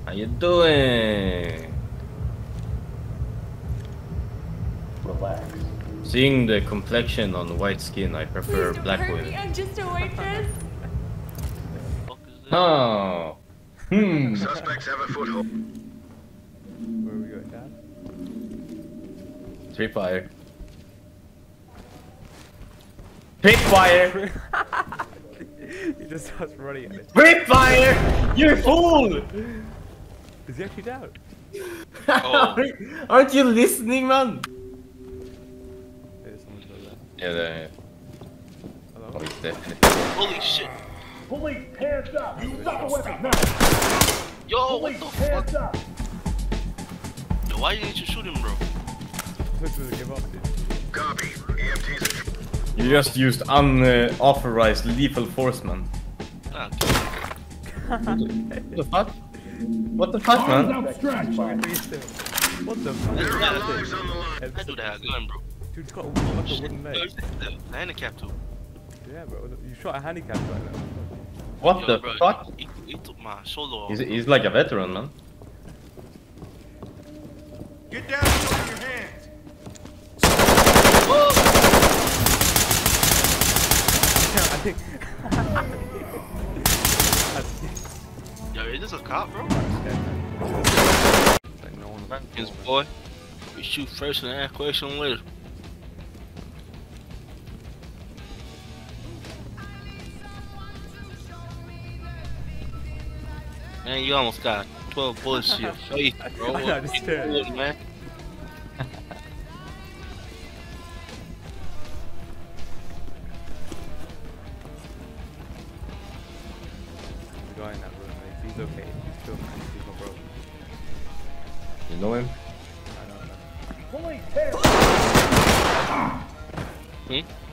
How you doing? Relax. Seeing the complexion on white skin, I prefer black women. I'm just a waitress. Oh. Suspects have a foothold. Where are we going, Dad? Tripwire. Tripwire! He just starts running at it. Tripwire! You fool! Is he actually down? Oh. Aren't you listening, man? Hey, someone's over there. Yeah, there. Hello? Oh, he's dead. Holy shit. Police, hands up! You stop the weapon now! Yo, what the Police, fuck? hands up! Yo, why didn't you shoot him, bro? Supposed to give up, dude. Copy. EMTs are... You just used unauthorized lethal force, man. Ah, What the fuck? What the fuck, man? Outstretched! What the fuck? There are lives on the line. I do that gun, bro. Dude's got a wooden leg. Handicap too. Yeah, bro. You shot a handicap right now. What Yo, the bro, fuck? He took my shoulder off. He's like a veteran, man. Get down and show your hands. I think. Yo, is this a cop, bro? Like no one. His boy. We shoot first and ask question later. Man, you almost got 12 bullets to your face, bro. I understand. You good, man. The guy in that room, like, he's okay. He's still nice. He's not broke. You know him? I know. Police, hands up! Hmm?